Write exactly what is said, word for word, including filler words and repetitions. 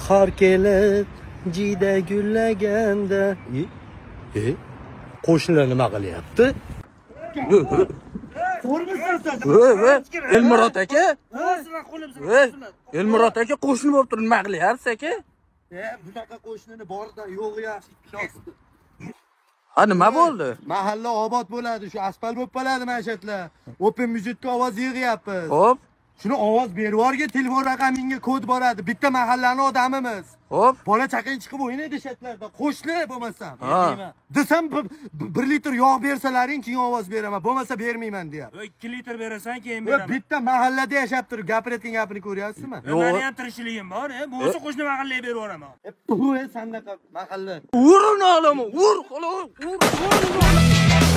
Qor kelib jiyda gullaganda. E? Qo'shnilar nima qilyapti? Elmurod aka? Elmurod aka qo'shni bo'lib turib nima qilyapsiz aka? E, bunaqa qo'shnini borda yo'q-ya. Ha, nima bo'ldi? Mahalla obod bo'ladi, shu asfalt bo'lib qoladi ma'shatlar. Open Music'ga ovoz yig'yapmiz. Xo'p. Shuni ovoz berib yuborga, telefon raqamingga kod boradi. Bitta mahallaning odamimiz. Xo'p. Bola chaqang chiqib o'ynaydi shatlarda. Qo'shni bo'lmasam. Ha. Desam bir litr yog' bersalaring, keyin ovoz beraman. Bo'lmasa bermayman deyapti. ikki litr berasan, keyin beraman. Bitta mahallada yashab turib, gapirayotgan gapini ko'ryapsizmi? Meni ham tirishligim bor, e, bo'lsa qo'shni mahallaga berib yuboraman. Bu sandaqa mahalla. Urun olamo, ur, xolos, ur, ur.